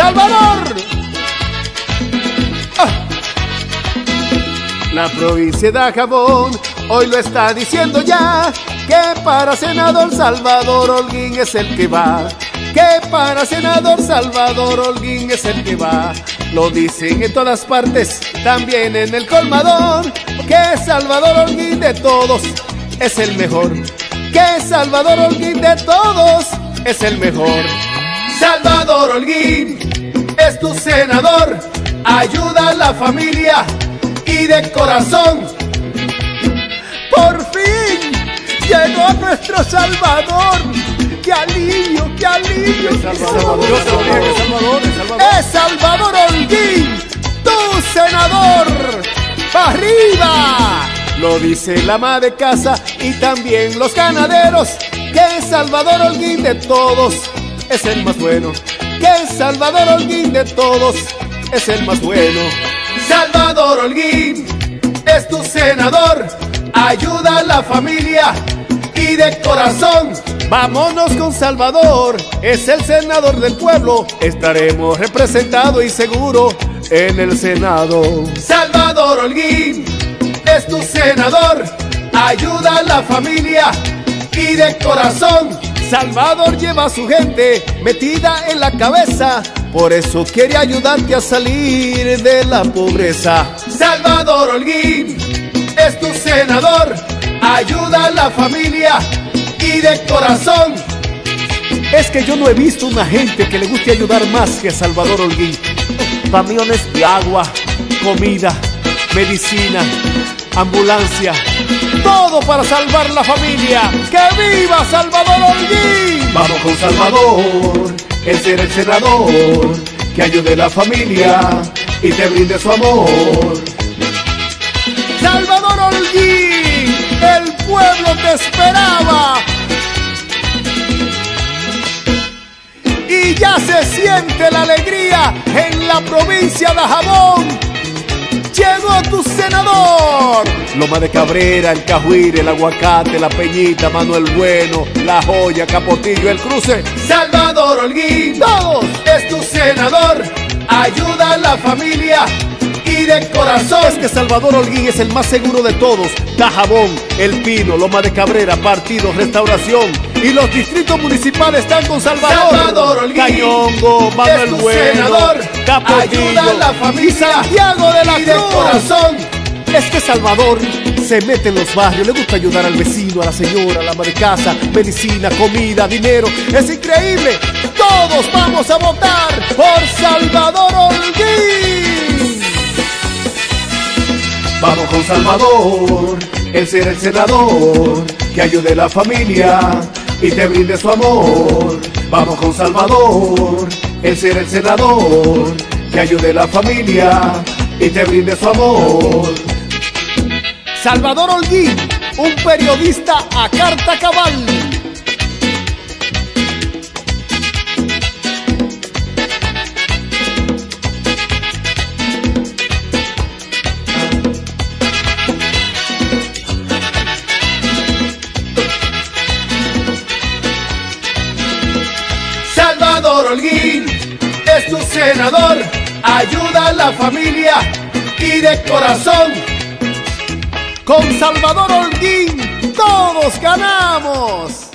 Salvador. La provincia de Dajabón hoy lo está diciendo ya, que para senador Salvador Holguín es el que va, que para senador Salvador Holguín es el que va. Lo dicen en todas partes, también en el colmador, que Salvador Holguín de todos es el mejor, que Salvador Holguín de todos es el mejor. Salvador Holguín es tu senador, ayuda a la familia y de corazón. Por fin llegó nuestro Salvador. ¡Qué alivio, qué alivio! Es Salvador Holguín, tu senador. ¡Pa' arriba! Lo dice la ama de casa y también los ganaderos, que Salvador Holguín de todos es el más bueno, que Salvador Holguín de todos es el más bueno. Salvador Holguín es tu senador, ayuda a la familia y de corazón. Vámonos con Salvador, es el senador del pueblo, estaremos representados y seguro en el Senado. Salvador Holguín es tu senador, ayuda a la familia y de corazón. Salvador lleva a su gente metida en la cabeza, por eso quiere ayudarte a salir de la pobreza. Salvador Holguín es tu senador, ayuda a la familia y de corazón. Es que yo no he visto una gente que le guste ayudar más que a Salvador Holguín. Camiones de agua, comida, medicina, ambulancia, todo para salvar la familia. ¡Que viva Salvador Holguín! Vamos con Salvador, él será el senador, que ayude a la familia y te brinde su amor. Salvador Holguín, el pueblo te esperaba. Y ya se siente la alegría en la provincia de Dajabón. Llegó tu senador. Loma de Cabrera, el Cajuire, el Aguacate, la Peñita, Manuel Bueno, La Joya, Capotillo, el Cruce. Salvador Holguín, todos es tu senador, ayuda a la familia y de corazón. Es que Salvador Holguín es el más seguro de todos. Dajabón, El Pino, Loma de Cabrera, Partido, Restauración y los distritos municipales están con Salvador. Salvador Holguín, Cañongo, Manuel Bueno, senador, Capotillo, ayuda a la familia y Santiago de la Cruz. De corazón. Es que Salvador se mete en los barrios, le gusta ayudar al vecino, a la señora, a la ama de casa, medicina, comida, dinero. Es increíble. Todos vamos a votar por Salvador Holguín. Vamos con Salvador, él será el senador, que ayude a la familia y te brinde su amor. Vamos con Salvador, él será el senador, que ayude a la familia y te brinde su amor. Salvador Holguín, un periodista a carta cabal. Salvador Holguín es tu senador, ayuda a la familia y de corazón. Con Salvador Holguín todos ganamos.